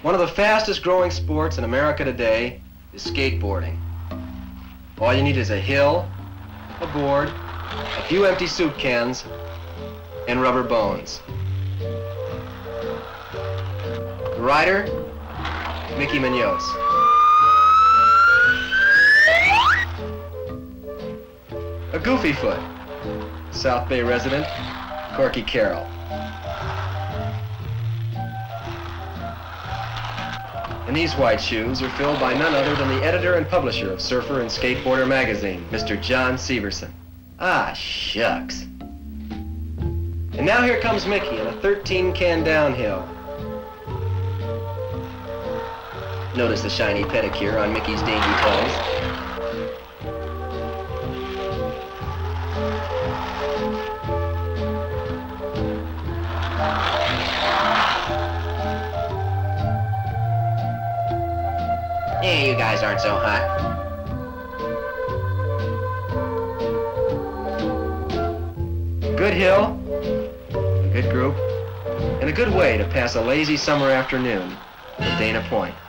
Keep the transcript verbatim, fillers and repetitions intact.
One of the fastest growing sports in America today is skateboarding. All you need is a hill, a board, a few empty soup cans, and rubber bones. The rider, Mickey Munoz. A goofy foot, South Bay resident, Corky Carroll. And these white shoes are filled by none other than the editor and publisher of Surfer and Skateboarder magazine, Mister John Severson. Ah, shucks. And now here comes Mickey in a thirteen can downhill. Notice the shiny pedicure on Mickey's dainty toes. Yeah, you guys aren't so hot. Good hill, a good group, and a good way to pass a lazy summer afternoon at Dana Point.